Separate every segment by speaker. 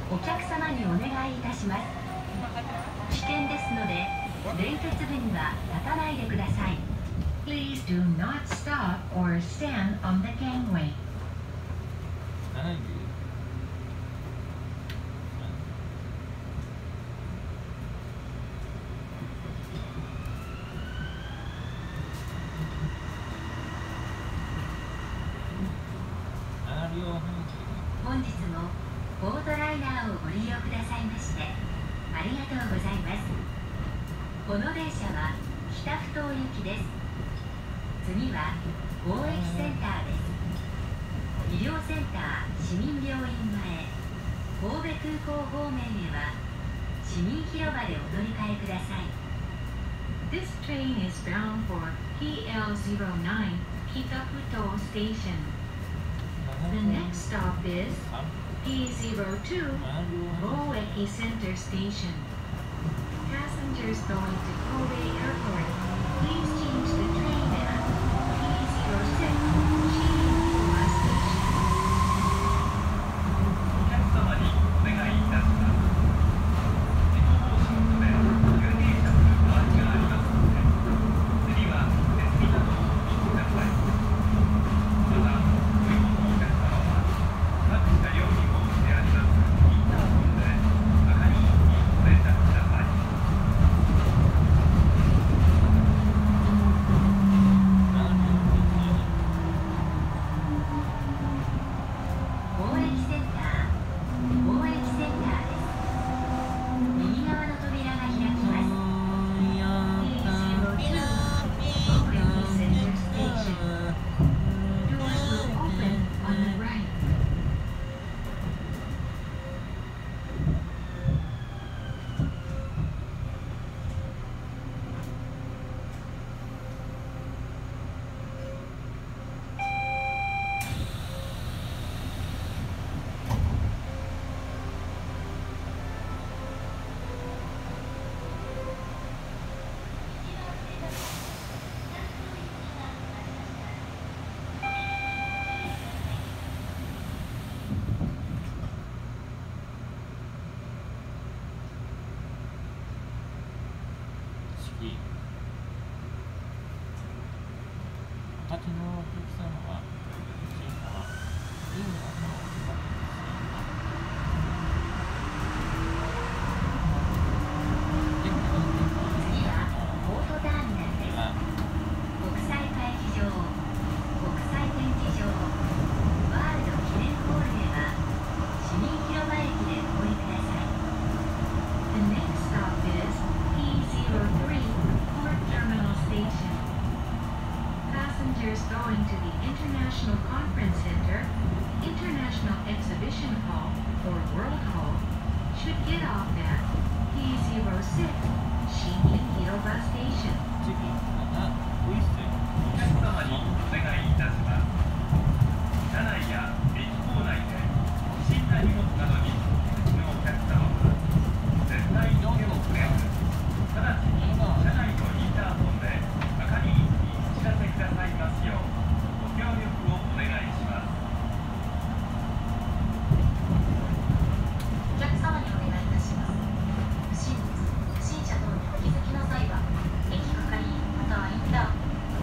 Speaker 1: お客様にお願いいたします。危険ですので連結部には立たないでください。 Please do not stop or stand on the gangway. 本日もボートライナーをご利用くださいましてありがとうございます。この電車は北ふ頭行きです。次は貿易センターです。医療センター市民病院前神戸空港方面へは市民広場でお乗り換えください。 This train is bound for PL09 Kitafuto Station. The next stop is P02 Moeki Center Station. Passengers going to Kobe Airport, please change the train at P06 Shinjuku Station. お客様にお願いいたします。事故防止のため急停車する場合がありますので、次は設備などをお聞きください。また、ご利用のお客様は各車両に設けてありますインターホンで係員にご連絡ください。貿易センター、貿易センターです。右側の扉が開きます。P02 Moeki Center Station. Doors will open on the right.
Speaker 2: お立ちのお客様は小さな銀のものを使って
Speaker 1: 次はポートターミナルです。国際会議場、国際展示場、ワールド記念ホールでは市民広場駅でお降りください。 The next stop is P03 Port Terminal Station. Passengers going to the International Conference Center, International Exhibition Hall, or World Hall should get off at P06 Shinjuku Station.
Speaker 2: 次7ウイステ
Speaker 3: お客様にお願いいたします。車内や駅構内で不審な荷物などにお気づきのお客様は絶対に手を触れず、直ちに車内のインターホンで係員にお知らせくださいますようご協力をお願いします。
Speaker 1: お客様にお願いいたします。不審物、不審者等にお気づきの際は駅係員またはインターホン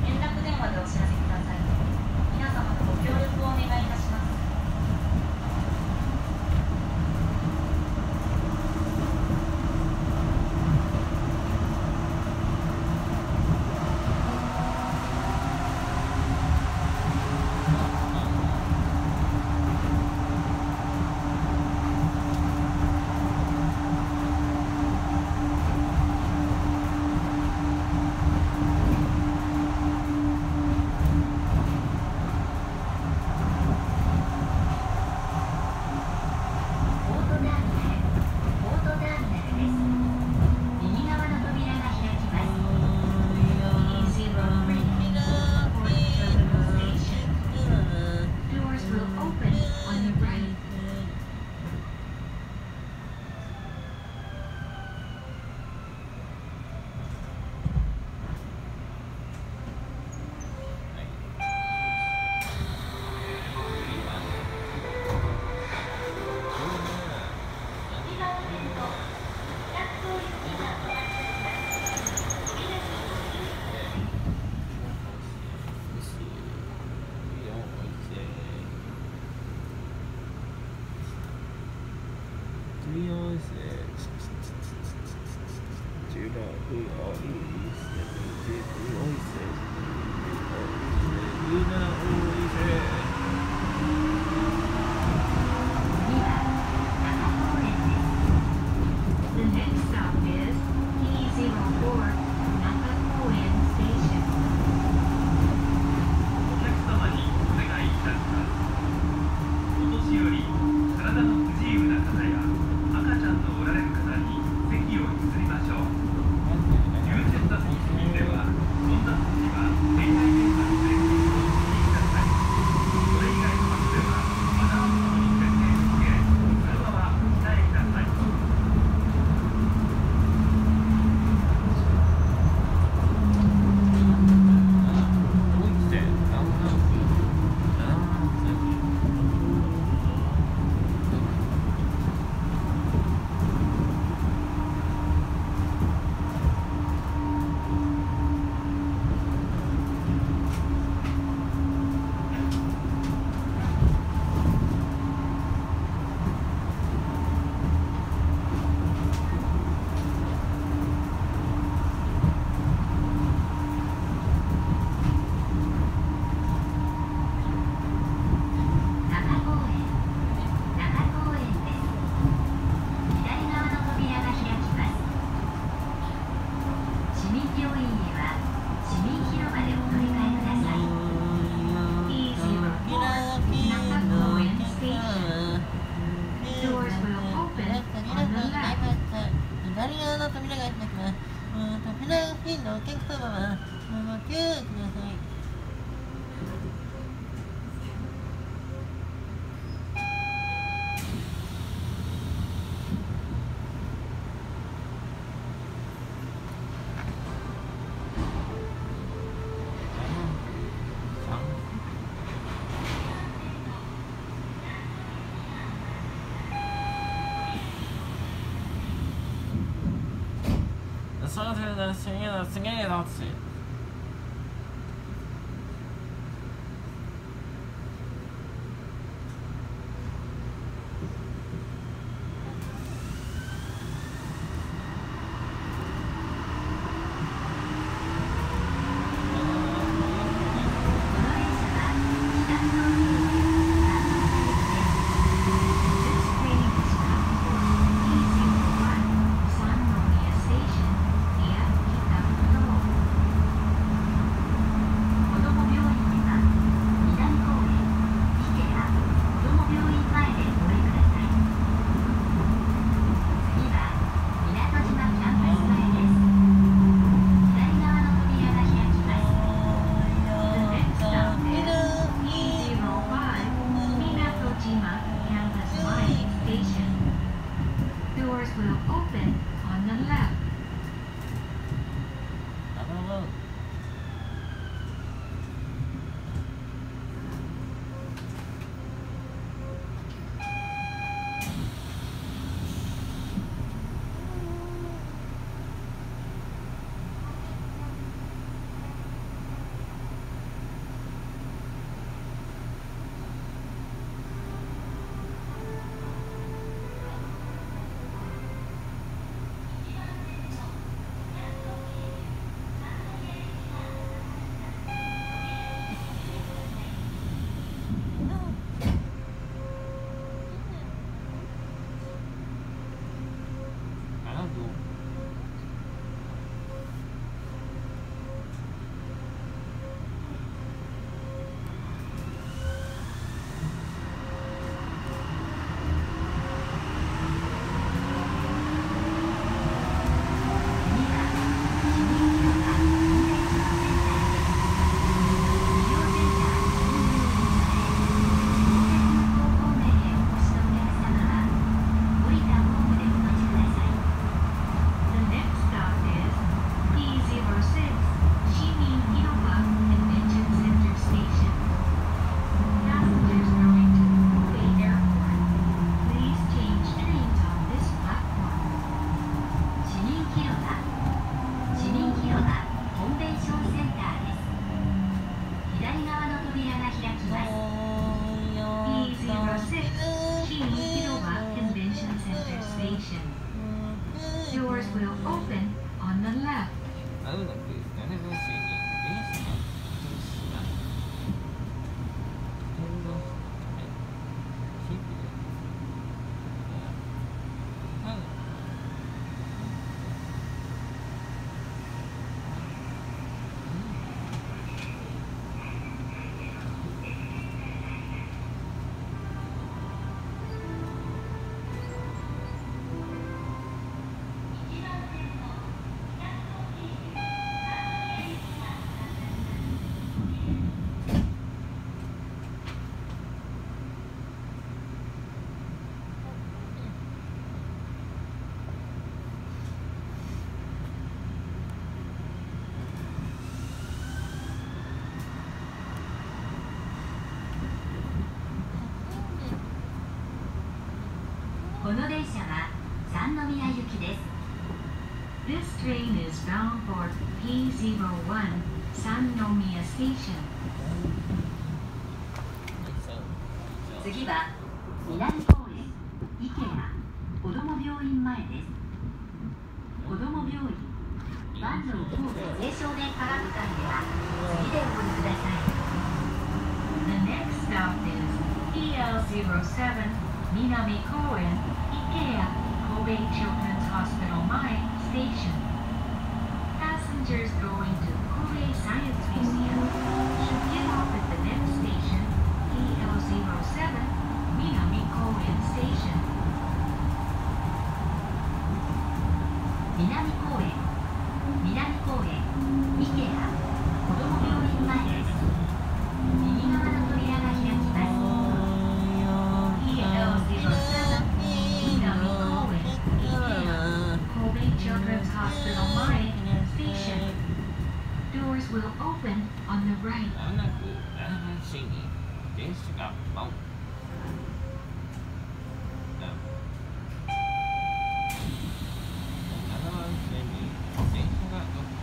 Speaker 1: Station, この電車は三宮行きです。 This train is bound for P01 Sannomiya Station. 次は南公園池谷子ども病院前です。子ども病院万能神戸青少年科学館では次でお降りください。 The next stop is PL07 Minami Koen Ikeya Kobe Children's Hospital Mae Station. Passengers going to Kobe Science Museum should get off at the next station, PL07 Minami Koen Station. 南公園池谷子ども病院前です。右側の扉が開きます。 PL07 南公園池谷 Kobe Children's Hospital Mae Station. Doors will open on the right.
Speaker 2: まもなく7番線に電車が舞う。7番線に電車が乗る。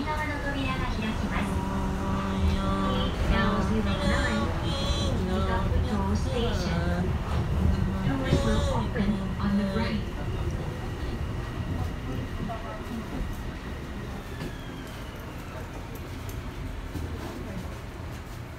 Speaker 1: 右側の